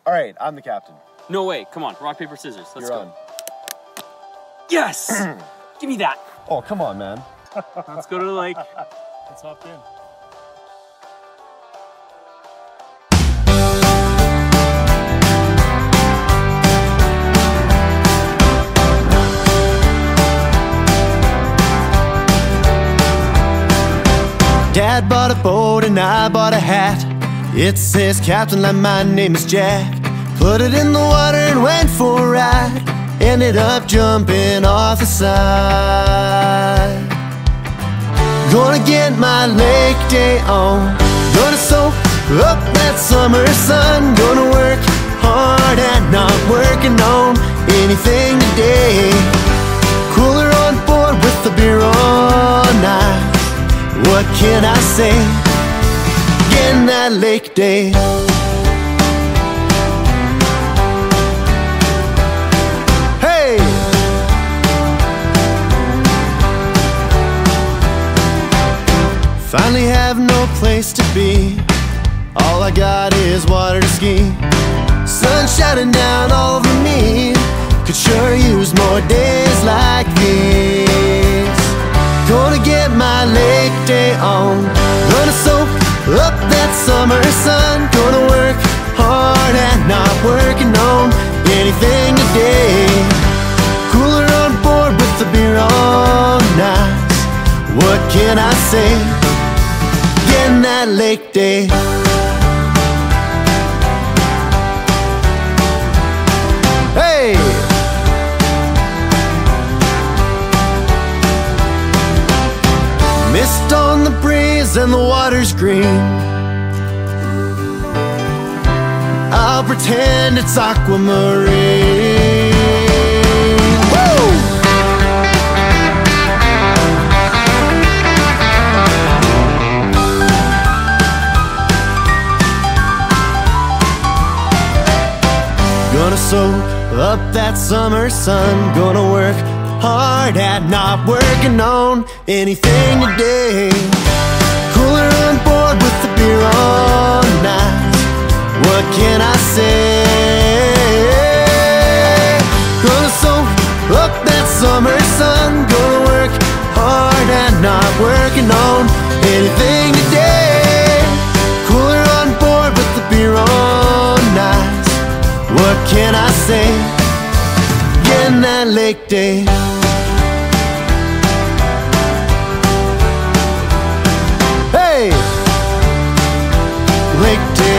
All right, I'm the captain. No way. Come on. Rock, paper, scissors. Let's You're go. on. Yes! Give me that. Oh, come on, man. Let's go to the lake. Let's hop in. Dad bought a boat and I bought a hat. It says captain like my name is Jack. Put it in the water and went for a ride. Ended up jumping off the side. Gonna get my lake day on. Gonna soak up that summer sun. Gonna work hard at not working on anything today. Cooler on board with the beer all night. What can I say? Getting that lake day. Hey! Finally have no place to be. All I got is water to ski. Sun shining down all over me. Could sure use more days like these. Gonna get my lake day on. Gonna soak up that summer sun. Gonna work hard at not working on anything today. Cooler on board with the beer all night. What can I say? Getting that lake day. Hey! Mist on the breeze and the water's green. I'll pretend it's aquamarine. Woo! Gonna soak up that summer sun. Gonna work hard at not working on anything today. Cooler on board with the beer all night. What can I say? Gonna soak up that summer sun. Gonna work hard at not working on anything today. Cooler on board with the beer all night. What can I say? Getting that lake day. Hey! Lake day.